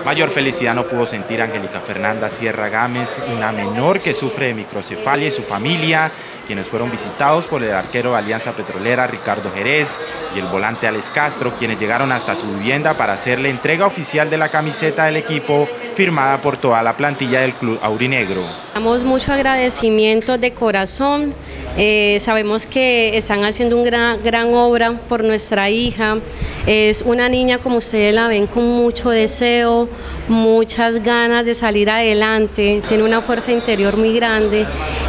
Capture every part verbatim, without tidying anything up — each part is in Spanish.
Mayor felicidad no pudo sentir Angélica Fernanda Sierra Gámez, una menor que sufre de microcefalia, y su familia, quienes fueron visitados por el arquero de Alianza Petrolera, Ricardo Jerez, y el volante Alex Castro, quienes llegaron hasta su vivienda para hacerle entrega oficial de la camiseta del equipo, firmada por toda la plantilla del club aurinegro. Damos mucho agradecimiento de corazón. Eh, sabemos que están haciendo una gran, gran obra por nuestra hija. Es una niña, como ustedes la ven, con mucho deseo, muchas ganas de salir adelante, tiene una fuerza interior muy grande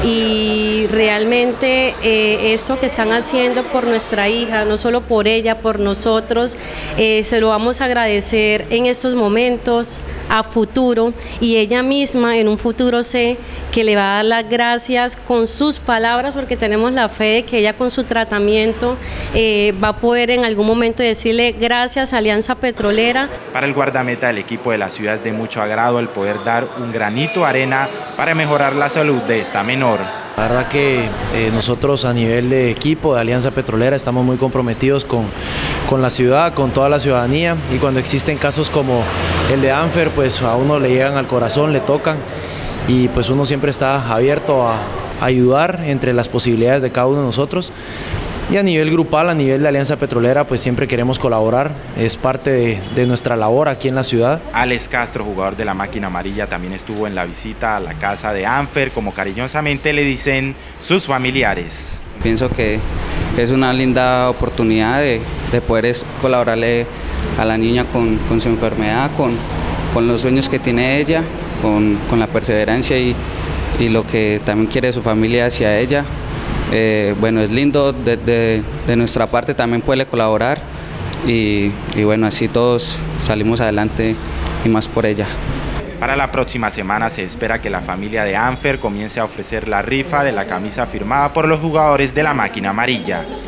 y realmente eh, esto que están haciendo por nuestra hija, no solo por ella, por nosotros, eh, se lo vamos a agradecer en estos momentos, a futuro, y ella misma en un futuro sé que le va a dar las gracias con sus palabras, porque tenemos la fe de que ella con su tratamiento eh, va a poder en algún momento decirle gracias a Alianza Petrolera. Para el guardameta del equipo de la ciudad es de mucho agrado el poder dar un granito de arena para mejorar la salud de esta menor. La verdad que eh, nosotros a nivel de equipo de Alianza Petrolera estamos muy comprometidos con, con la ciudad, con toda la ciudadanía, y cuando existen casos como el de Anfer, pues a uno le llegan al corazón, le tocan, y pues uno siempre está abierto a ayudar entre las posibilidades de cada uno de nosotros. Y a nivel grupal, a nivel de Alianza Petrolera, pues siempre queremos colaborar, es parte de, de nuestra labor aquí en la ciudad. Alex Castro, jugador de la Máquina Amarilla, también estuvo en la visita a la casa de Anfer, como cariñosamente le dicen sus familiares. Pienso que, que es una linda oportunidad de, de poder es, colaborarle a la niña con, con su enfermedad, con, con los sueños que tiene ella, con, con la perseverancia y, y lo que también quiere su familia hacia ella. Eh, bueno, es lindo de, de, de nuestra parte también poderle colaborar y, y bueno, así todos salimos adelante y más por ella. Para la próxima semana se espera que la familia de Anfer comience a ofrecer la rifa de la camisa firmada por los jugadores de la Máquina Amarilla.